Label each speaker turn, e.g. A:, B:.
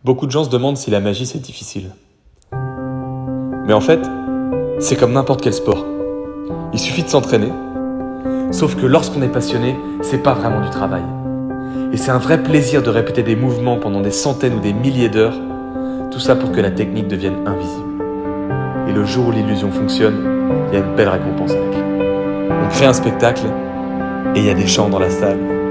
A: Beaucoup de gens se demandent si la magie c'est difficile. Mais en fait, c'est comme n'importe quel sport. Il suffit de s'entraîner, sauf que lorsqu'on est passionné, c'est pas vraiment du travail. Et c'est un vrai plaisir de répéter des mouvements pendant des centaines ou des milliers d'heures, tout ça pour que la technique devienne invisible. Et le jour où l'illusion fonctionne, il y a une belle récompense avec. On crée un spectacle et il y a des chants dans la salle.